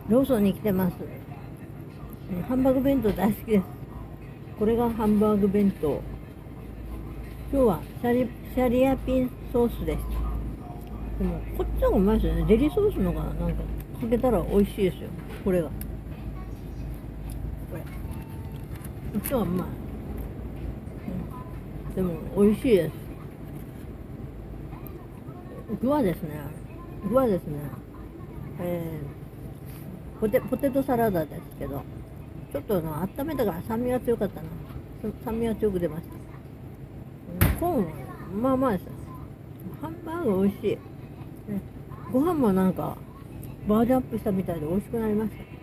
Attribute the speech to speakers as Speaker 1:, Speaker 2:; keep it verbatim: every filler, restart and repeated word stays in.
Speaker 1: ローソンに来てます。ハンバーグ弁当大好きです。これがハンバーグ弁当。今日はシャリ、シャリアピンソースです。でもこっちの方がうまいですよね。デリソースのがなんかかけたら美味しいですよ。これがこれこっちはうまい、うん、でも美味しいです。具はですね具はですねえー、ポテポテトサラダですけど、ちょっとあの温めたから酸味が強かったな。酸味が強く出ました。コーンはまあまあですよ。ハンバーグ美味しい、ね、ご飯もなんかバージョンアップしたみたいで美味しくなりました。